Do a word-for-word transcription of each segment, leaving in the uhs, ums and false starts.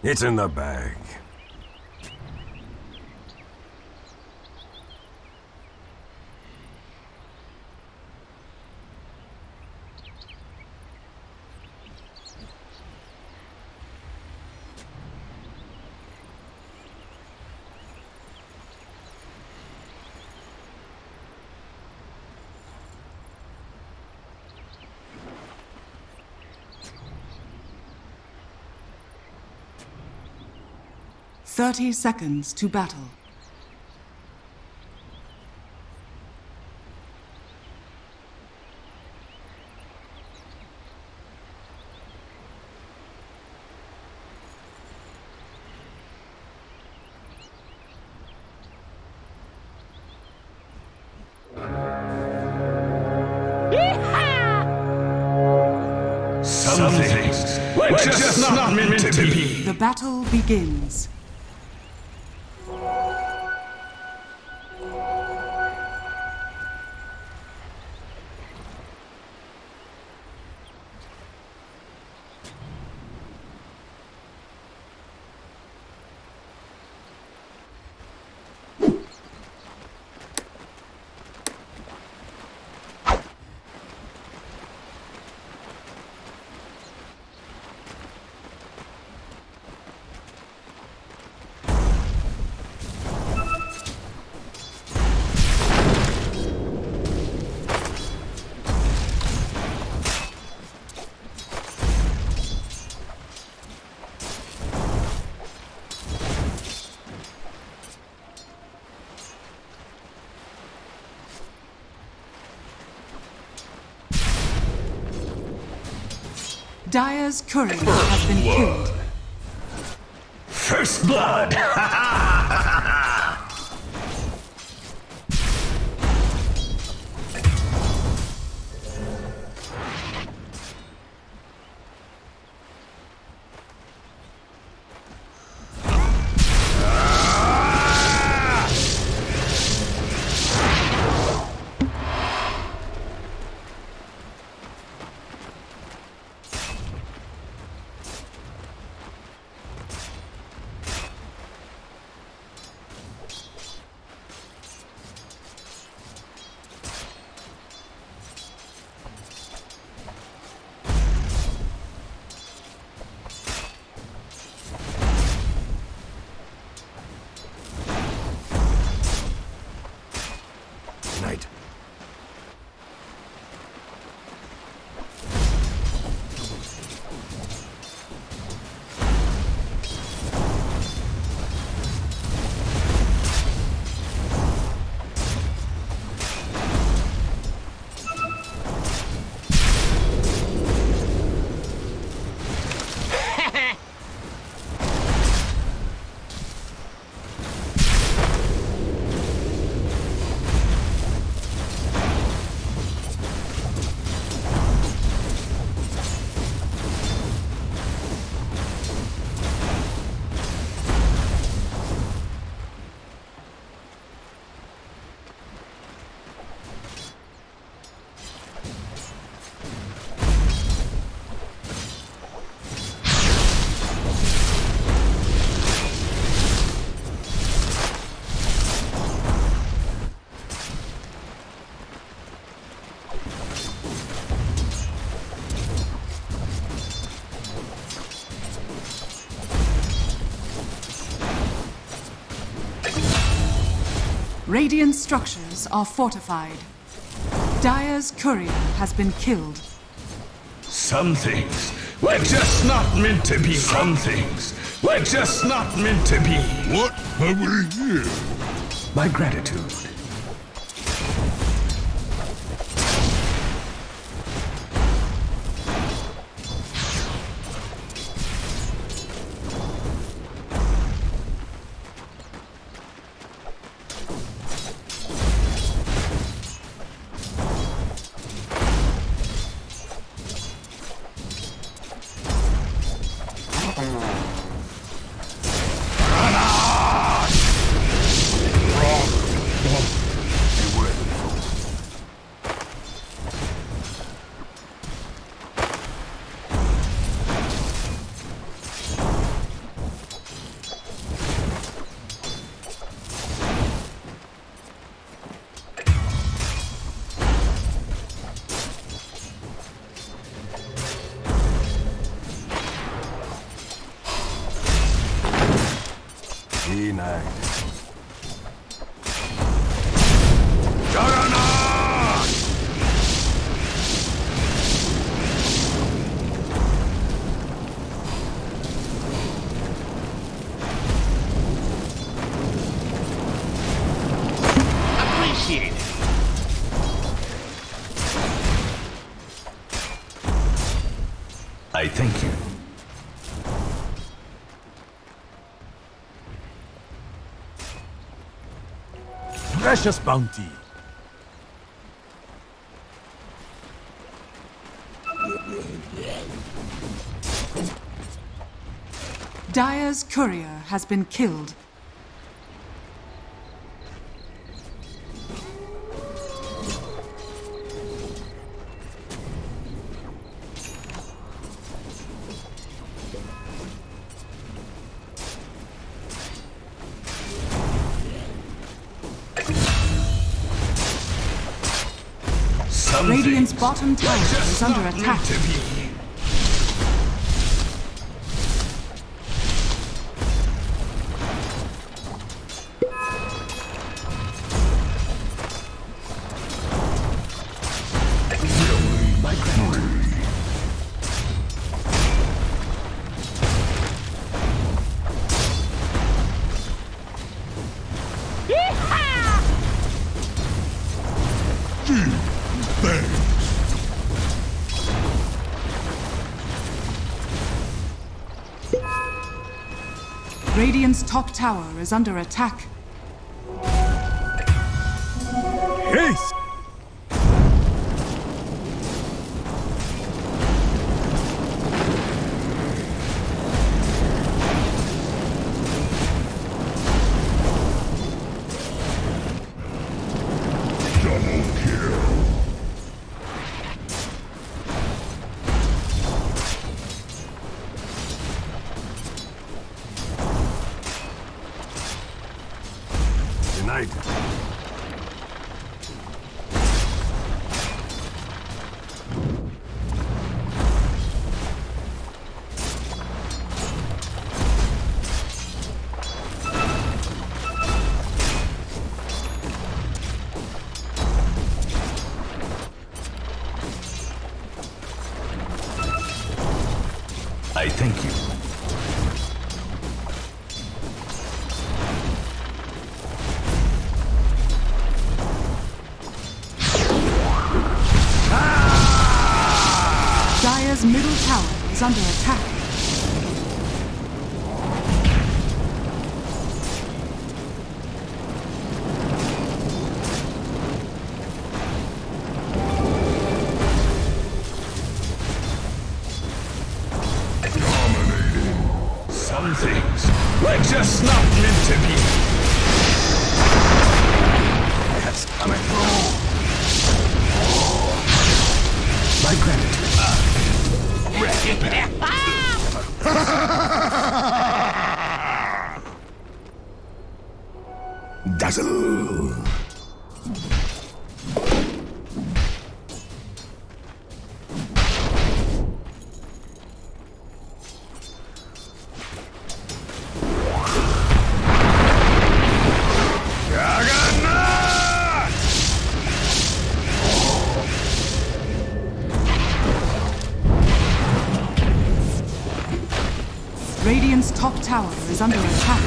It's in the bag. Thirty seconds to battle. Some things were just not meant to be. The battle begins. Dire's courier has been killed. First blood! Night. Radiant structures are fortified. Dire's courier has been killed. Some things were just not meant to be. Some things were just not meant to be. What have we here? My gratitude. Denied. Juggernaut! Appreciate it. I thank you. Precious bounty. Dire's courier has been killed. Some Radiant's things bottom tower were just is under not attack. meant to be. My gratitude. Radiant's top tower is under attack. Haste! Double kill. Denied. I thank you. Dire's middle tower is under attack. Some things were just not meant to be. That's coming through. My gratitude. Dazzle. Juggernaut! Radiant's top tower is under attack.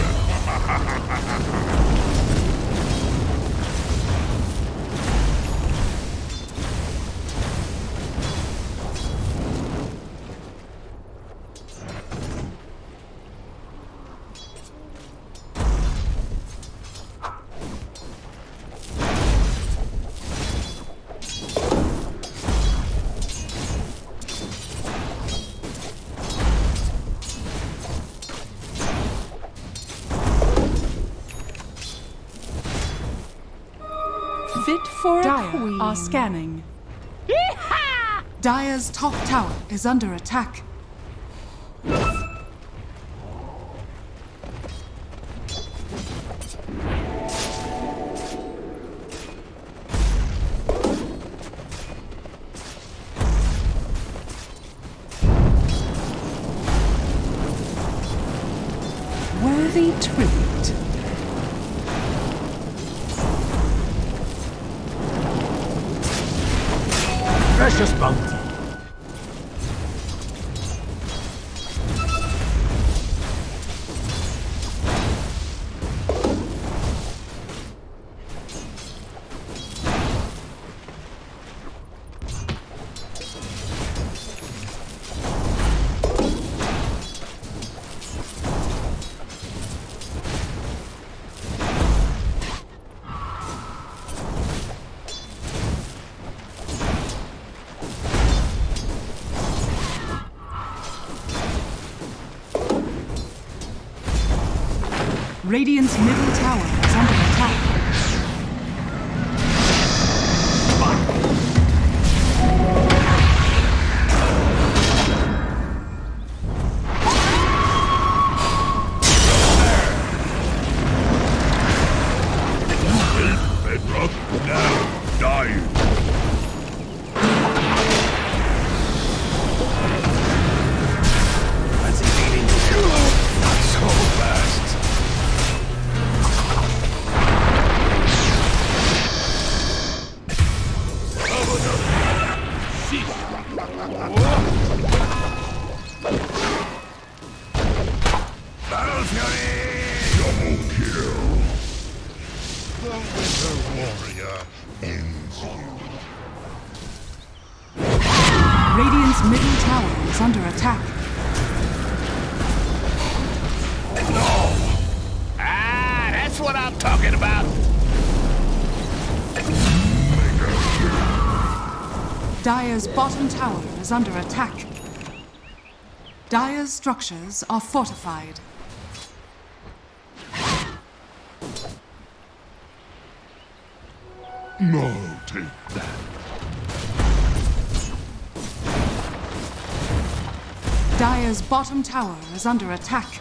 Fit for a Dire queen. are scanning. Dire's top tower is under attack. Worthy tribute. precious bounty. Radiant's middle tower is under attack. Bedrock now dying. Fancy beating you? Not so fast. Battle Fury! Double kill. The Winter Warrior ends you. Radiant's middle tower is under attack. Ah, that's what I'm talking about. Dire's bottom tower is under attack. Dire's structures are fortified. No, take that. Dire's bottom tower is under attack.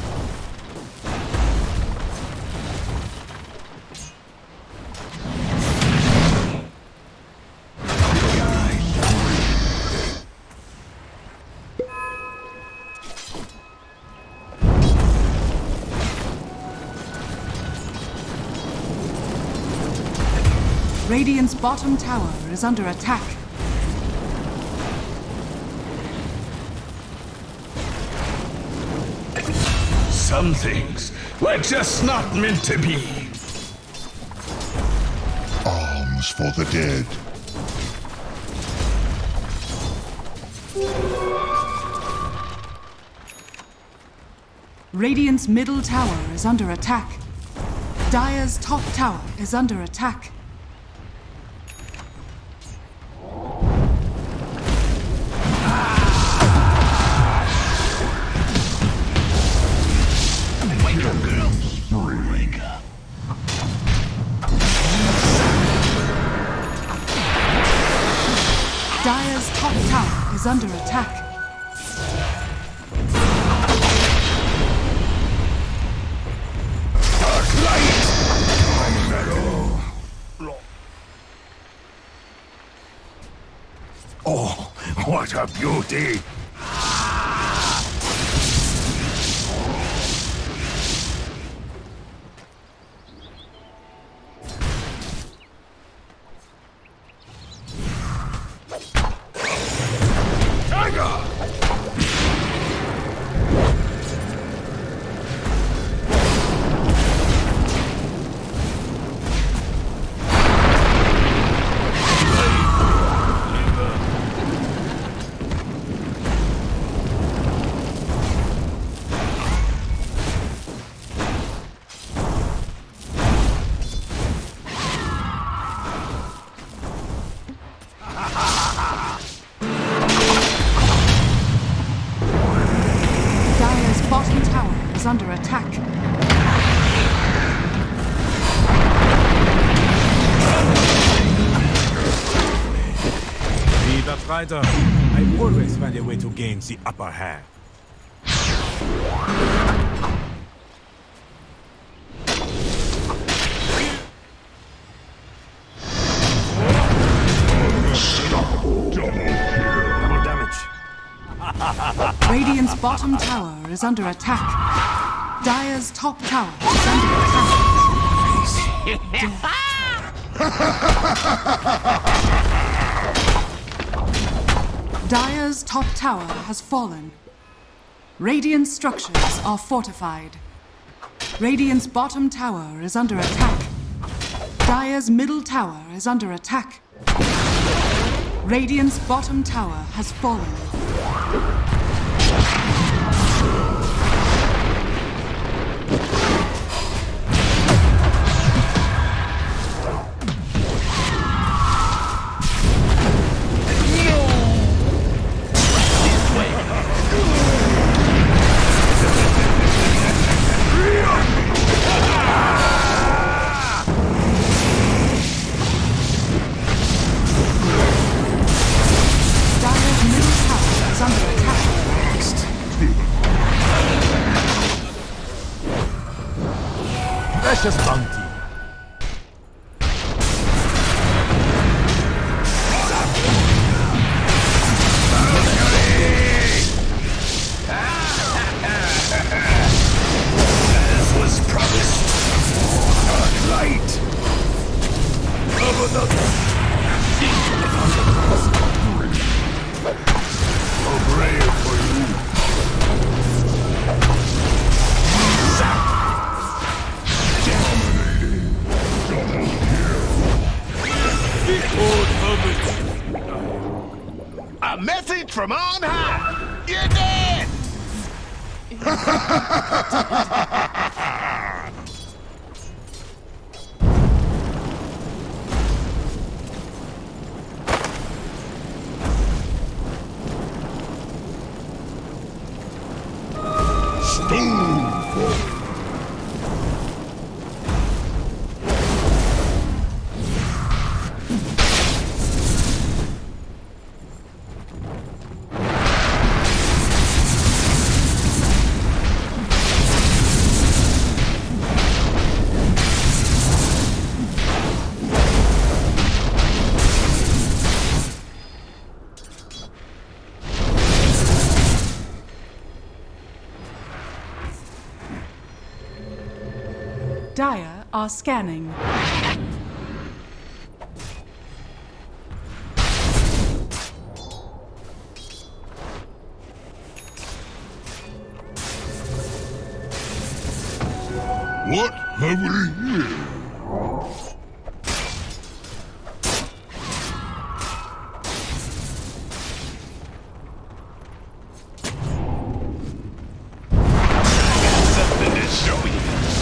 Radiant's bottom tower is under attack. Some things were just not meant to be. Arms for the dead. Radiant's middle tower is under attack. Dire's top tower is under attack. Dire's top tower is under attack. Dark light! My metal. Oh, what a beauty! Bottom tower is under attack. Be the fighter. I always find a way to gain the upper hand. Double damage. Radiant's bottom tower is under attack. Dire's top tower is under attack. Dire's top tower has fallen. Radiant structures are fortified. Radiant's bottom tower is under attack. Dire's middle tower is under attack. Radiant's bottom tower has fallen. Precious bounty. As was promised. Dark light. Of another. A grave for you. A message from on high. You're dead. Dire are scanning. What have we here? Something to show you.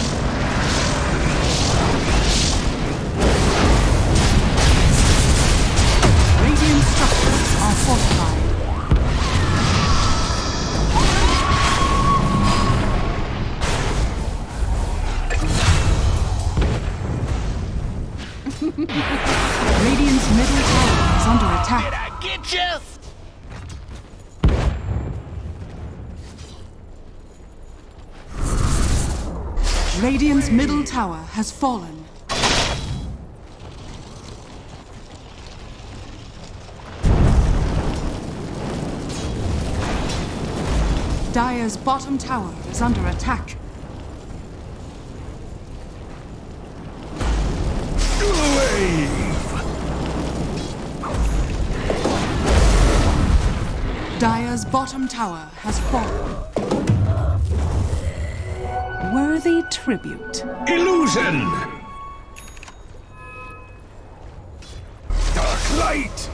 Radiant structures are fortified. Radiant's middle tower is under Did attack. I get you? Radiant's middle tower has fallen. Dire's bottom tower is under attack. Dire's bottom tower has fallen. Worthy tribute. Illusion! Dark light!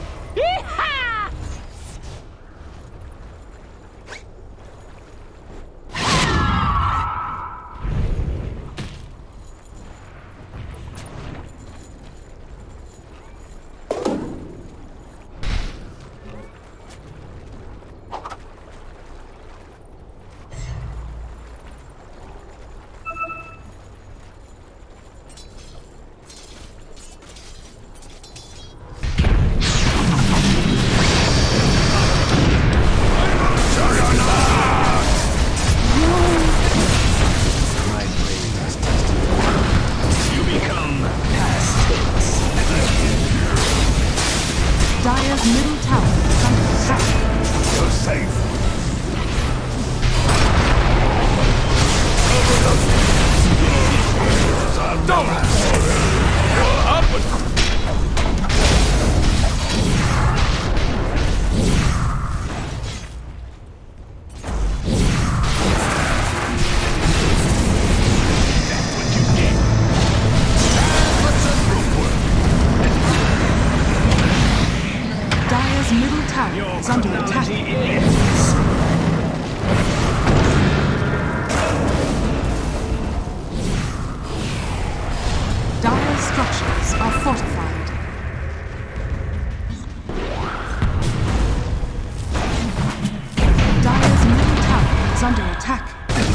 is under attack.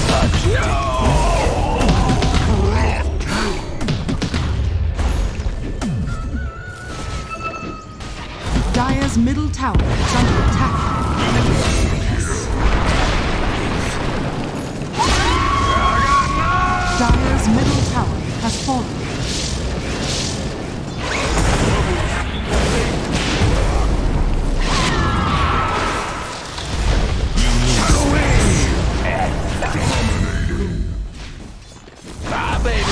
Dire's middle tower is under attack. Dire's middle tower has fallen. Bye, baby.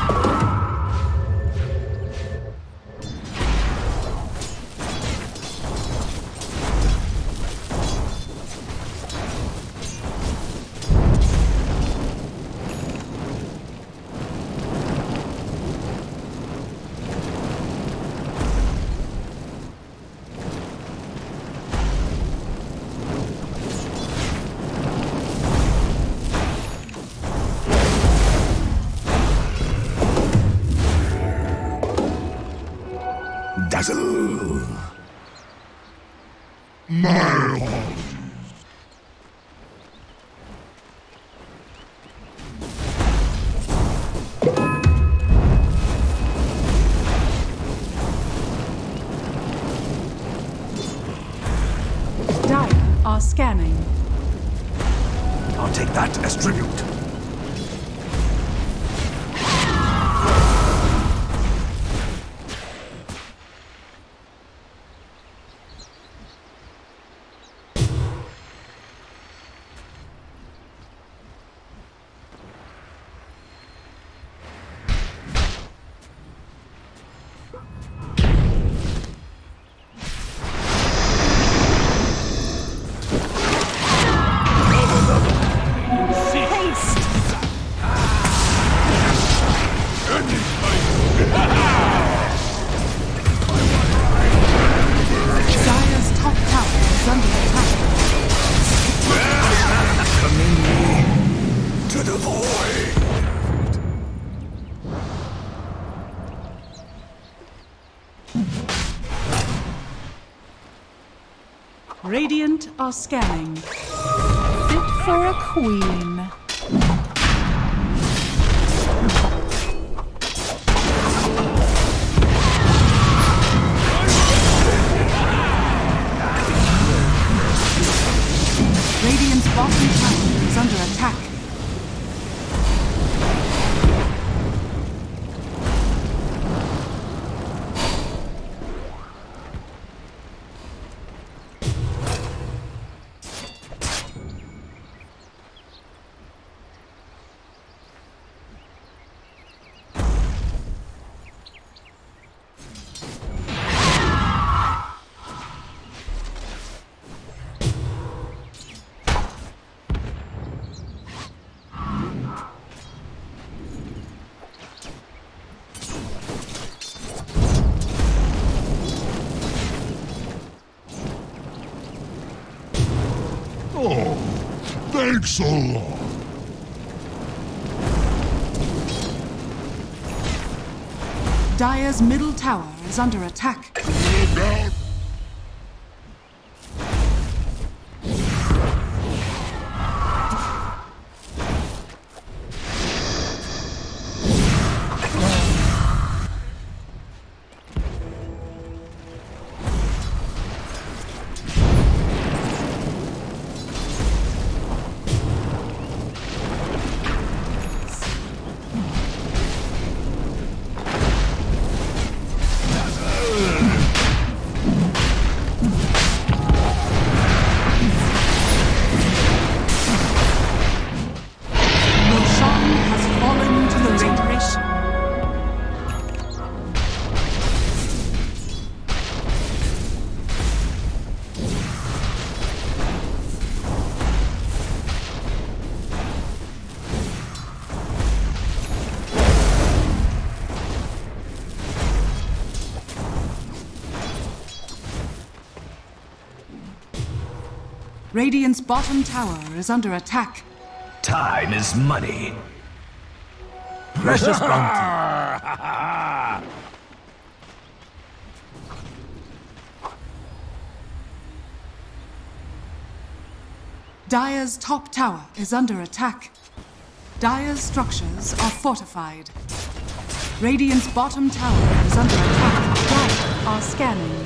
Dazzle! My Dire are scanning. I'll take that as tribute. Dire's top tower is under attack. To the void! Radiant are scanning. Fit for a queen. Radiant's bottom tower is under attack. Oh, thanks a lot. Dire's middle tower is under attack. Look out. Roshan has fallen to the radiation. Radiant's bottom tower is under attack. Time is money. Precious bounty. Dire's top tower is under attack. Dire's structures are fortified. Radiant's bottom tower is under attack. Dire are scanning.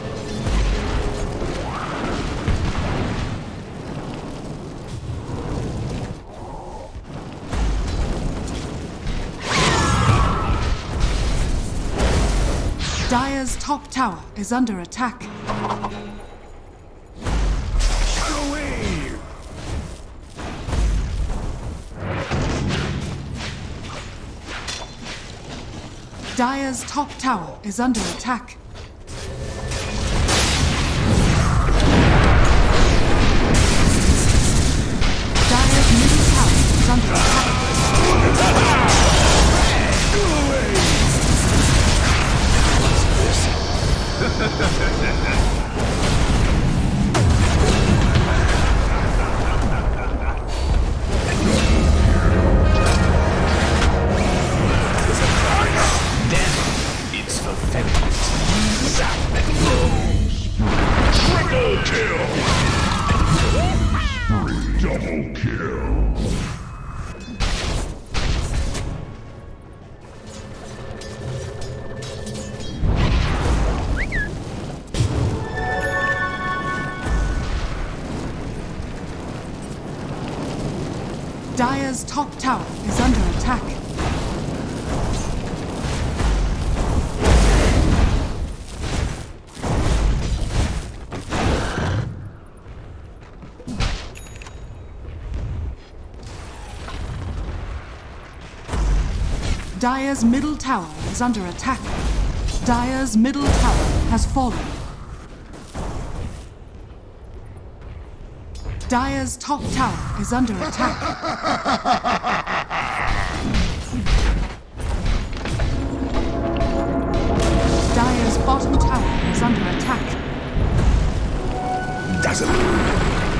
Dire's top tower is under attack. Away! Dire's top tower is under attack. Dire's middle tower is under attack. It's for feminine. Triple kill! Double kill! Dire's top tower is under attack. Dire's middle tower is under attack. Dire's middle tower has fallen. Dire's top tower is under attack. Dire's bottom tower is under attack. Dazzle!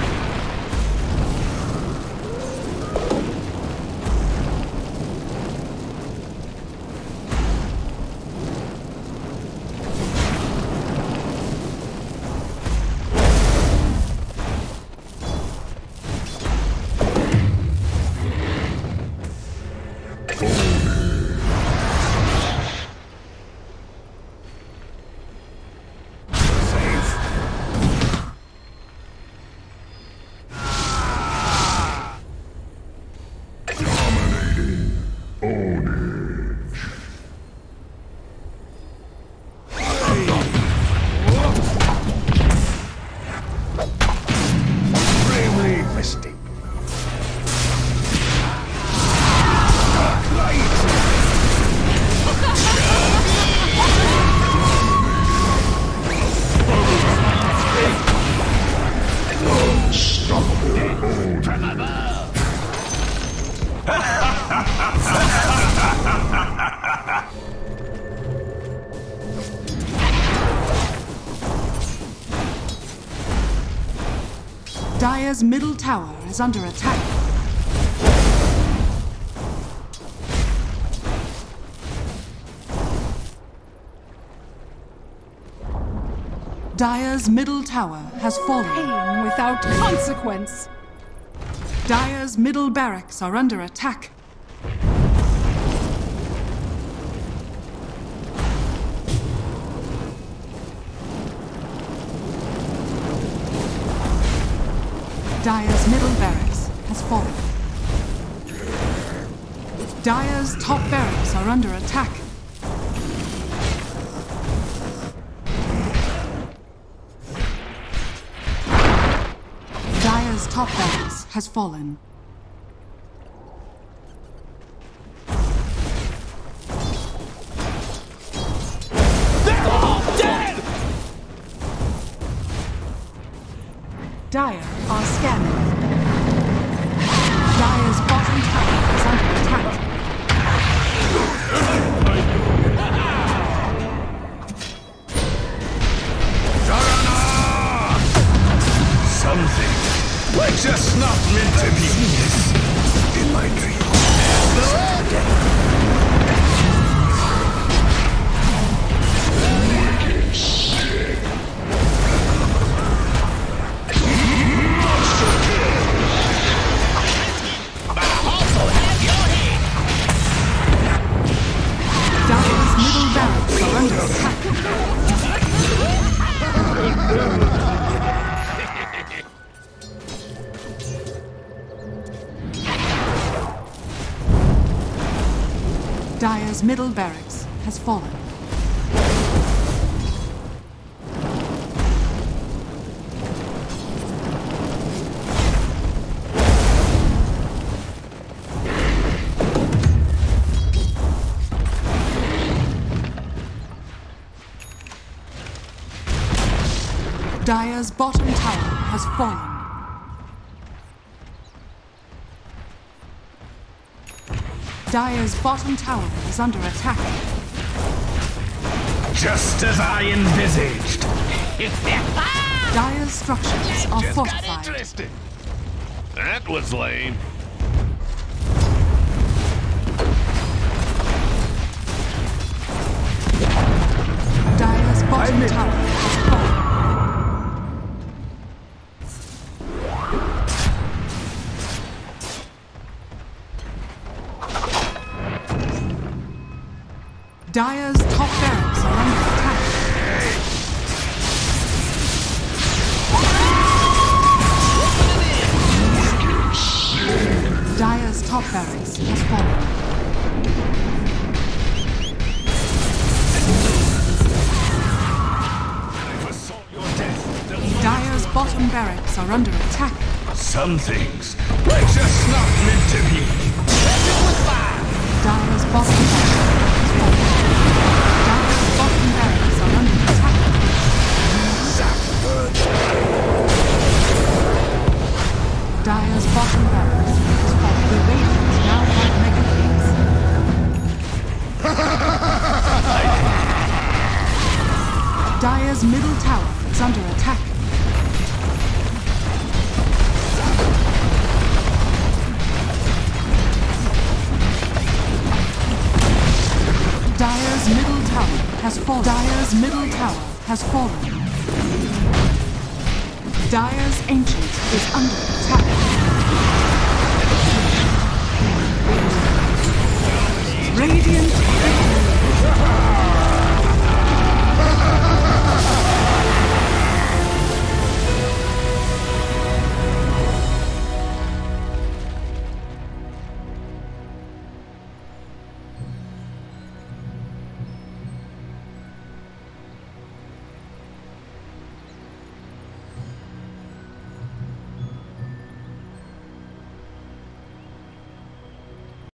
Dire's middle tower is under attack. Dire's middle tower has fallen. Pain without consequence. Dire's middle barracks are under attack. Dire's middle barracks has fallen. Dire's top barracks are under attack. Dire's top barracks has fallen. They're all dead! Dire are scanning. Dire's bottom tower is under attack. Something. We're just not meant to be. In my dreams. Wicked sick. Monster kill! Dire's middle barracks has fallen. Dire's bottom tower has fallen. Dire's bottom tower is under attack. Just as I envisaged. Dire's structures are Just got fortified. interested. That was lame. Dire's bottom tower has fallen. Dire's top barracks are under attack. Dire's top barracks has fallen. Dire's bottom barracks are under attack. Some things were just not meant to be. Dire's bottom barracks has fallen. Dire's bottom barracks are under attack. Dire's bottom barracks has fallen. The Radiant now have Mega Creeps. Dire's middle tower is under attack. Dire's middle tower has fallen. Dire's middle tower has fallen. Dire's Ancient is under attack.